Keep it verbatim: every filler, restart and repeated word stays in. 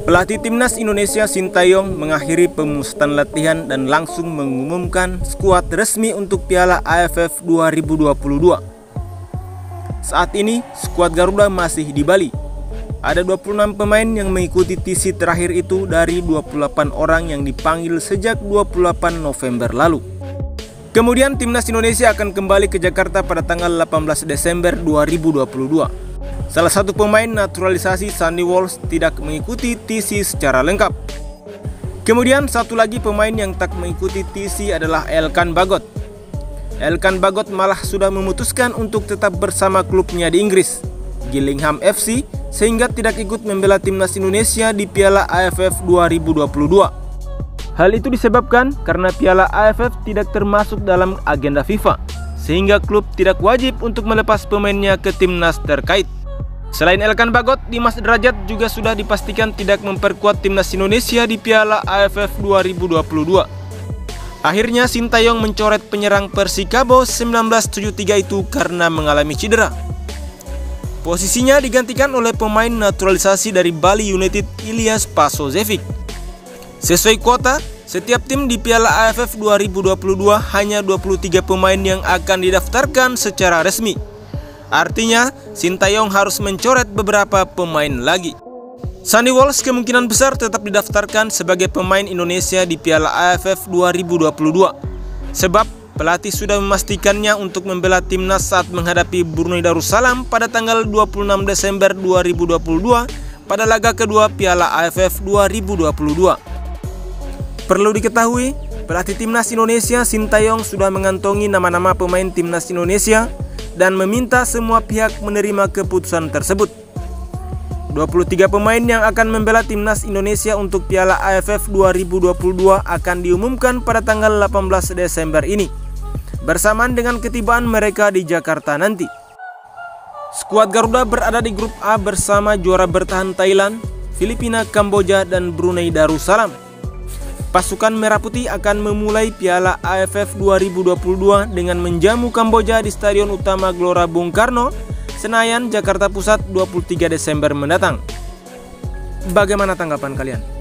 Pelatih Timnas Indonesia Sintayong mengakhiri pemusatan latihan dan langsung mengumumkan skuad resmi untuk Piala A F F dua ribu dua puluh dua. Saat ini, skuad Garuda masih di Bali. Ada dua puluh enam pemain yang mengikuti T C terakhir itu dari dua puluh delapan orang yang dipanggil sejak dua puluh delapan November lalu. Kemudian Timnas Indonesia akan kembali ke Jakarta pada tanggal delapan belas Desember dua ribu dua puluh dua. Salah satu pemain naturalisasi Sandy Walsh tidak mengikuti T C secara lengkap. Kemudian satu lagi pemain yang tak mengikuti T C adalah Elkan Bagot. Elkan Bagot malah sudah memutuskan untuk tetap bersama klubnya di Inggris, Gillingham F C, sehingga tidak ikut membela Timnas Indonesia di Piala A F F dua ribu dua puluh dua. Hal itu disebabkan karena Piala A F F tidak termasuk dalam agenda FIFA, sehingga klub tidak wajib untuk melepas pemainnya ke timnas terkait. Selain Elkan Bagot, Dimas Derajat juga sudah dipastikan tidak memperkuat Timnas Indonesia di Piala A F F dua ribu dua puluh dua. Akhirnya Sintayong mencoret penyerang Persikabo seribu sembilan ratus tujuh puluh tiga itu karena mengalami cedera. Posisinya digantikan oleh pemain naturalisasi dari Bali United, Ilyas Pasojevic. Sesuai kuota, setiap tim di Piala A F F dua ribu dua puluh dua hanya dua puluh tiga pemain yang akan didaftarkan secara resmi. Artinya, Sintayong harus mencoret beberapa pemain lagi. Sandy Walsh kemungkinan besar tetap didaftarkan sebagai pemain Indonesia di Piala A F F dua ribu dua puluh dua. Sebab pelatih sudah memastikannya untuk membela timnas saat menghadapi Brunei Darussalam pada tanggal dua puluh enam Desember dua ribu dua puluh dua pada laga kedua Piala A F F dua ribu dua puluh dua. Perlu diketahui, pelatih Timnas Indonesia Sintayong sudah mengantongi nama-nama pemain Timnas Indonesia dan meminta semua pihak menerima keputusan tersebut. dua puluh tiga pemain yang akan membela Timnas Indonesia untuk Piala A F F dua ribu dua puluh dua akan diumumkan pada tanggal delapan belas Desember ini, bersamaan dengan ketibaan mereka di Jakarta nanti. Skuad Garuda berada di grup A bersama juara bertahan Thailand, Filipina, Kamboja, dan Brunei Darussalam. Pasukan Merah Putih akan memulai Piala A F F dua ribu dua puluh dua dengan menjamu Kamboja di Stadion Utama Gelora Bung Karno, Senayan, Jakarta Pusat dua puluh tiga Desember mendatang. Bagaimana tanggapan kalian?